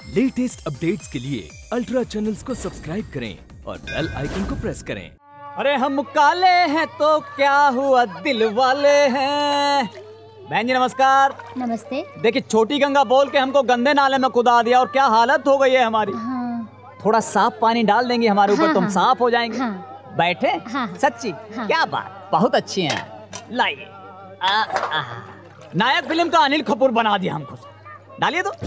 Latest updates के लिए ultra channels को सब्सक्राइब करें और बेल आइकन को प्रेस करें। अरे हम काले हैं तो क्या हुआ, दिल वाले हैं। बहन जी नमस्कार। नमस्ते। देखिए छोटी गंगा बोल के हमको गंदे नाले में कुदा दिया और क्या हालत हो गई है हमारी। हाँ। थोड़ा साफ पानी डाल देंगे हमारे ऊपर, तुम साफ हो जाएंगे। हाँ। बैठे। हाँ। सच्ची। हाँ। क्या बात, बहुत अच्छी हैं। लाइए। नायक फिल्म का अनिल कपूर बना दिया हमको। डालिए तो।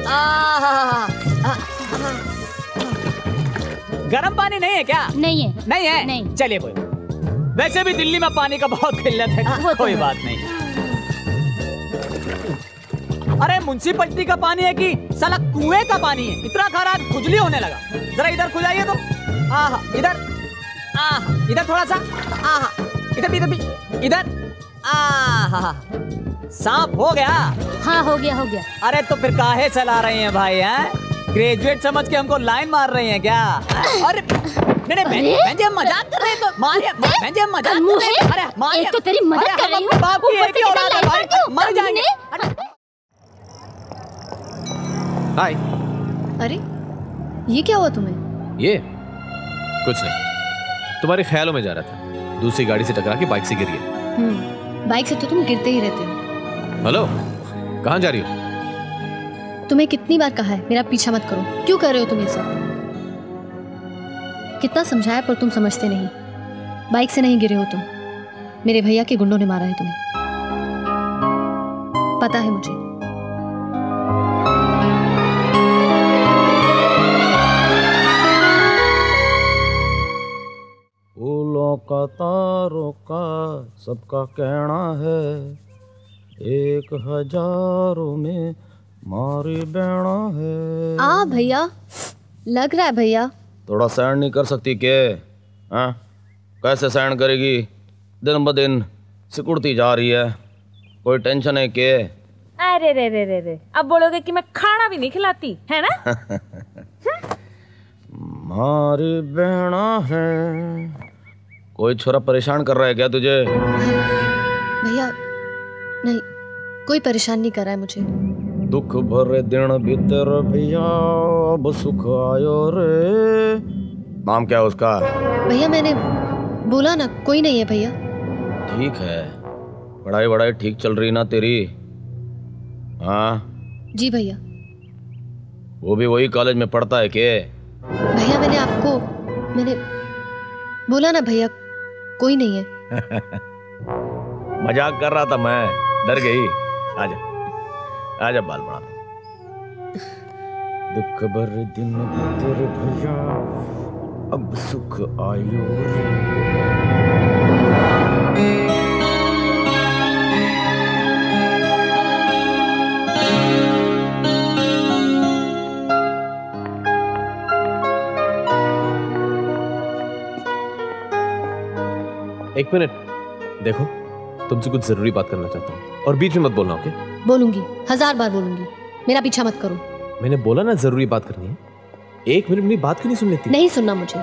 गरम पानी नहीं है क्या? नहीं है। नहीं है? नहीं। चलिए कोई, वैसे भी दिल्ली में पानी का बहुत किल्लत है, कोई बात नहीं। अरे म्युनिसिपैलिटी का पानी है कि साला कुएं का पानी है? इतना खराब, खुजली होने लगा। जरा इधर खुजाइए तो। आहा, इधर। आहा, इधर थोड़ा सा। आहा, इधर भी, इधर भी, इधर। आहा, साफ हो गया? हाँ हो गया, हो गया। अरे तो फिर काहे चला रहे हैं भाई, हैं? ग्रेजुएट समझ के हमको लाइन मार रहे हैं क्या? अरे नहीं मैं जब मजाक कर रहे हैं तो मारिए, मैं जब मजाक कर रहे हैं। अरे मारिए, एक तो तेरी मदद कर रही हूँ, बाप की एक ही औलाद है भाई, मर जाएंगे। हाय। अरे ये क्या हुआ तुम्हें? ये कुछ नहीं, तुम्हारे ख्यालों में जा रहा था, दूसरी गाड़ी से टकरा के बाइक से गिर गया। बाइक से तो तुम गिरते ही रहते हो। हेलो, कहाँ जा रही हो? तुम्हें कितनी बार कहा है मेरा पीछा मत करो, क्यों कर रहे हो तुम ये सब? कितना समझाया पर तुम समझते नहीं। बाइक से नहीं गिरे हो तुम, मेरे भैया के गुंडों ने मारा है तुम्हें, पता है मुझे। फूलों का तारों का सबका कहना है, 1000 में मारी बहना है। भैया लग रहा है भैया। थोड़ा सहन नहीं कर सकती के? हाँ, कैसे सहन करेगी? दिन ब दिन सिकुड़ती जा रही है, कोई टेंशन है के? अरे रे रे रे रे, अब बोलोगे कि मैं खाना भी नहीं खिलाती है ना? मारी बहना है। कोई छोरा परेशान कर रहा है क्या तुझे? भैया नहीं, कोई परेशान नहीं कर रहा है मुझे। दुख भरे दिन भीतर भैया अब सुख आयो रे। नाम क्या है उसका? भैया मैंने बोला ना, कोई नहीं है भैया। ठीक है, पढ़ाई वढ़ाई ठीक चल रही ना तेरी? हाँ जी भैया। वो भी वही कॉलेज में पढ़ता है के? भैया मैंने बोला ना भैया, कोई नहीं है। मजाक कर रहा था मैं, डर गई। आजा आजा बाल बड़ा। दुख भरे दिन भीतर भैया अब सुख आयो रे। एक मिनट देखो, तुमसे कुछ जरूरी बात करना चाहता हूँ और बीच में मत बोलना, ओके? बोलूंगी, 1000 बार बोलूंगी, मेरा पीछा मत करो। मैंने बोला ना जरूरी बात करनी है। एक मिनट मेरी बात क्यों नहीं सुन लेती? नहीं सुनना मुझे।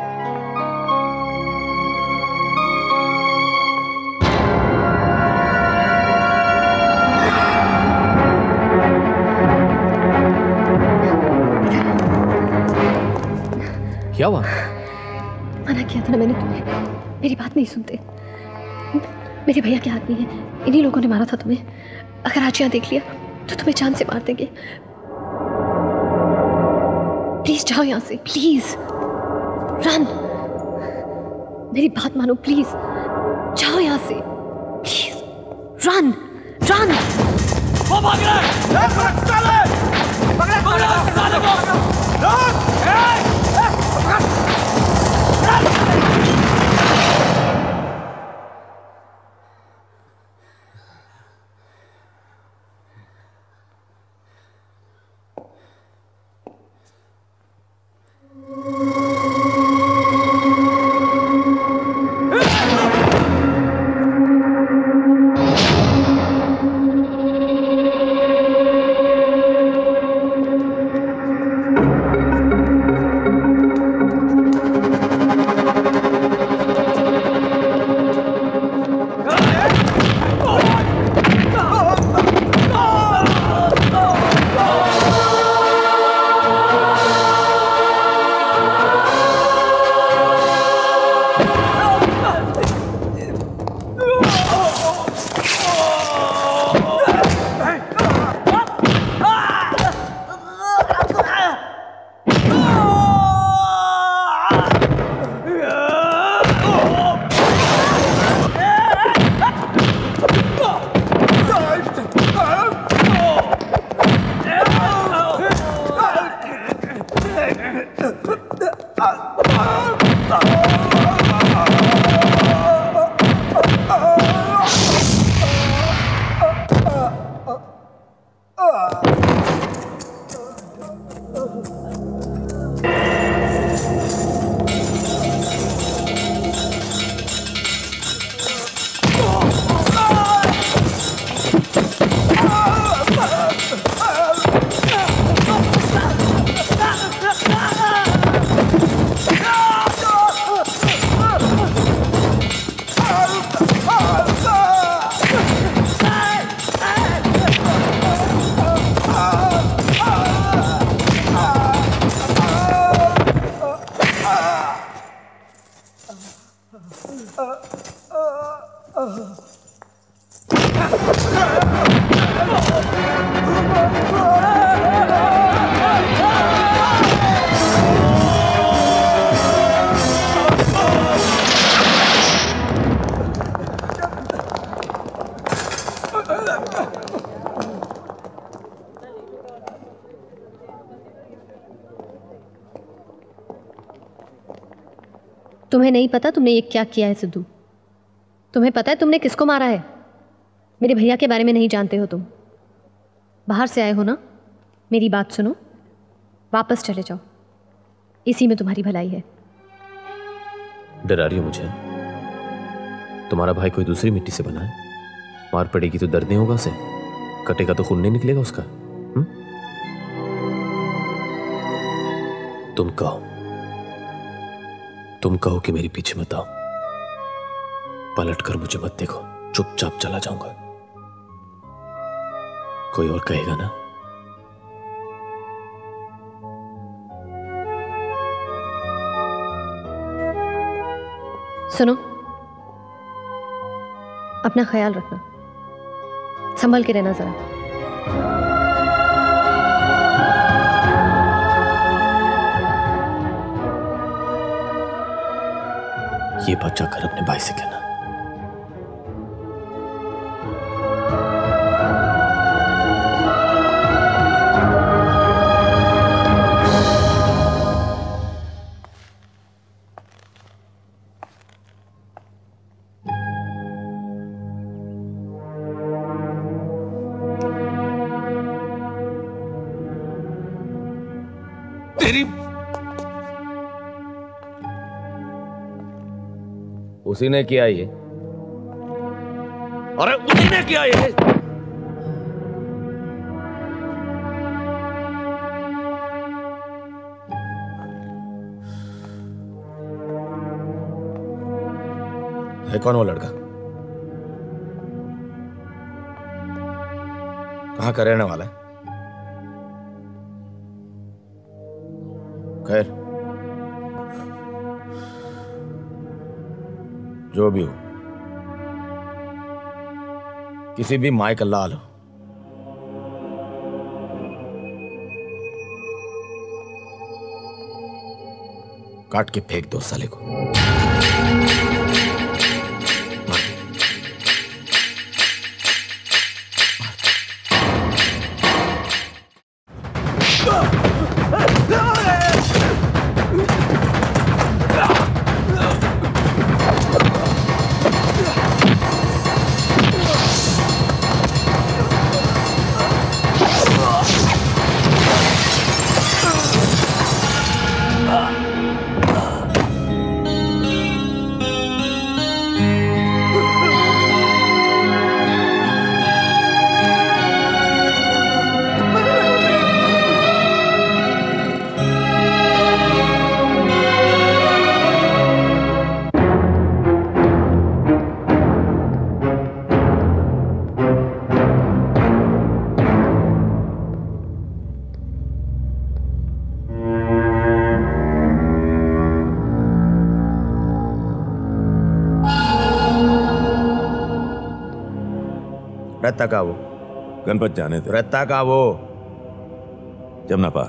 क्या हुआ? मना किया था ना मैंने तुम्हें, मेरी बात नहीं सुनते। मेरे भैया के हाथ में है, इन्हीं लोगों ने मारा था तुम्हें। अगर आज यहाँ देख लिया तो तुम्हें जान से मार देंगे। प्लीज जाओ यहाँ से, प्लीज रन। मेरी बात मानो प्लीज, जाओ यहाँ से प्लीज। Run run. वो भाग रहा है। तुम्हें नहीं पता तुमने ये क्या किया है सिद्धू। तुम्हें पता है तुमने किसको मारा है? मेरे भैया के बारे में नहीं जानते हो तुम। बाहर से आए हो ना, मेरी बात सुनो, वापस चले जाओ, इसी में तुम्हारी भलाई है। डरा रही हो मुझे? तुम्हारा भाई कोई दूसरी मिट्टी से बना है, मार पड़ेगी तो दर्द नहीं होगा उसे, कटेगा तो खून नहीं निकलेगा उसका। तुम कहो कि मेरे पीछे मत आओ, पलट कर मुझे मत देखो, चुपचाप चला जाऊंगा। कोई और कहेगा ना? सुनो, अपना ख्याल रखना, संभल के रहना जरा। ये बात जाकर अपने भाई से कहना। उसी ने किया ये। अरे उसी ने किया ये। है कौन वो लड़का? कहां का रहने वाला है? खैर, जो भी हो, किसी भी माई का लाल हो, काट के फेंक दो साले को। रहता का वो? गणपत जाने दे। रहता का वो? जमुना पार।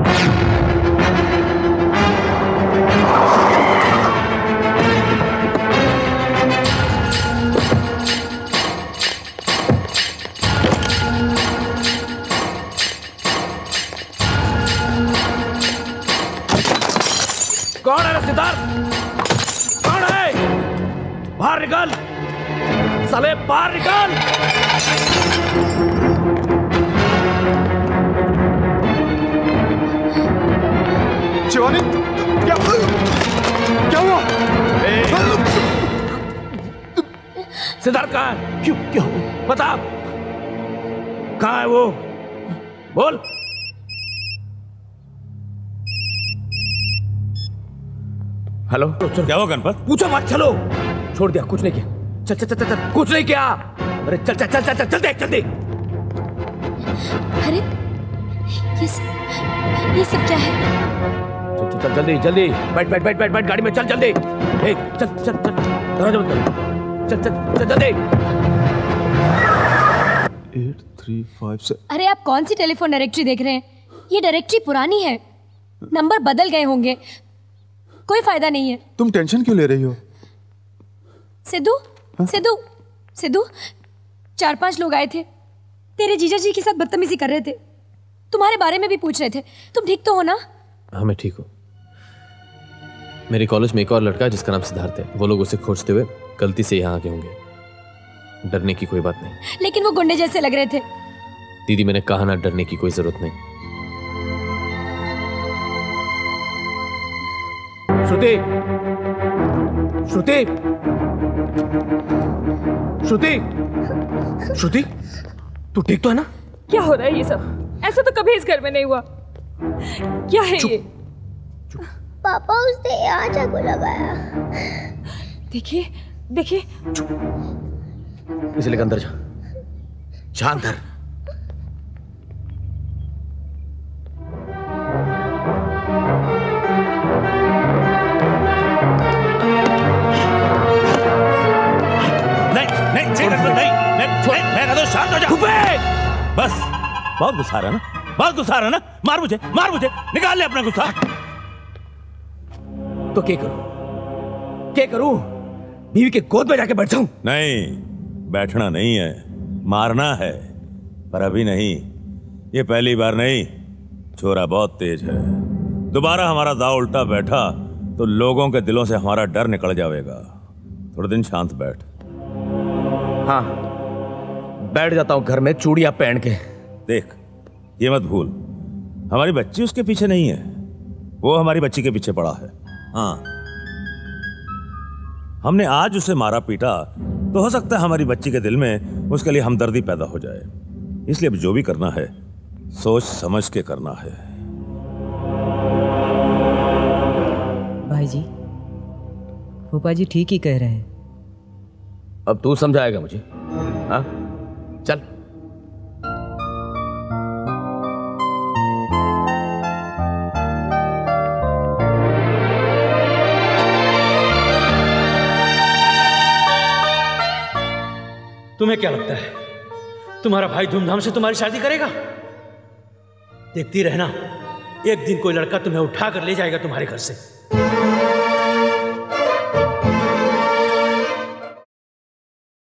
कौन है सिद्धार्थ? कौन है? बाहर निकल साले, बाहर निकल। शिवानी, क्या हुआ? सिद्धार्थ कहाँ है? क्यों बता, कहाँ है वो? बोल। हेलो, क्या हुआ गणपत? पूछो मत, चलो। छोड़ दिया, कुछ नहीं किया। चल चल चल चल, कुछ नहीं किया। अरे चल चल चल चल चल, चल देख। अरे ये सब क्या है? चल चल जल्दी जल्दी, बैठ गाड़ी में, चल जल्दी। चल चल चल, दरवाजा बंद कर। चल चल चल जल्दी। 8356। अरे आप कौन सी टेलीफोन डायरेक्टरी देख रहे हैं? ये डायरेक्टरी पुरानी है, नंबर बदल गए होंगे, कोई फायदा नहीं है। तुम टेंशन क्यों ले रही हो? सिद्धू, सिद्धू, सिद्धू, 4-5 लोग आए थे, तेरे जीजा जी के साथ बदतमीजी कर रहे थे, तुम्हारे बारे में भी पूछ रहे थे। तुम ठीक तो हो ना? हाँ मैं ठीक हूँ। मेरे कॉलेज में एक और लड़का है जिसका नाम सिद्धार्थ है। वो लोग उसे खोजते हुए गलती से यहाँ आगे होंगे। डरने की कोई बात नहीं। लेकिन वो गुंडे जैसे लग रहे थे। दीदी मैंने कहा ना, डरने की कोई जरूरत नहीं। श्रुति, श्रुति, श्रुति, श्रुति, तू ठीक तो है ना? क्या हो रहा है ये सब? ऐसा तो कभी इस घर में नहीं हुआ। क्या है ये? पापा उसने यहाँ चाकू लगाया। देखिए देखिए। इसे लेकर अंदर जा। जा अंदर। शांत हो जा। बस, बहुत गुस्सा आ रहा है ना, बहुत गुस्सा आ रहा है ना। मार मुझे, मार मुझे, निकाल ले अपना गुस्सा। तो क्या करूं? क्या करूं? बीवी के गोद में जाके बैठ जाऊं? नहीं, बैठना नहीं है, मारना है। पर अभी नहीं, ये पहली बार नहीं। छोरा बहुत तेज है। दोबारा हमारा दाव उल्टा बैठा तो लोगों के दिलों से हमारा डर निकल जाएगा। थोड़े दिन शांत बैठ। हाँ, बैठ जाता हूं घर में चूड़ियां पहन के। देख, ये मत भूल, हमारी बच्ची उसके पीछे नहीं है, वो हमारी बच्ची के पीछे पड़ा है। हाँ, हमने आज उसे मारा पीटा तो हो सकता है हमारी बच्ची के दिल में उसके लिए हमदर्दी पैदा हो जाए। इसलिए अब जो भी करना है सोच समझ के करना है। भाई जी, फूफा जी ठीक ही कह रहे हैं। अब तू समझाएगा मुझे? हाँ, चल। तुम्हें क्या लगता है तुम्हारा भाई धूमधाम से तुम्हारी शादी करेगा? देखती रहना, एक दिन कोई लड़का तुम्हें उठा कर ले जाएगा तुम्हारे घर से।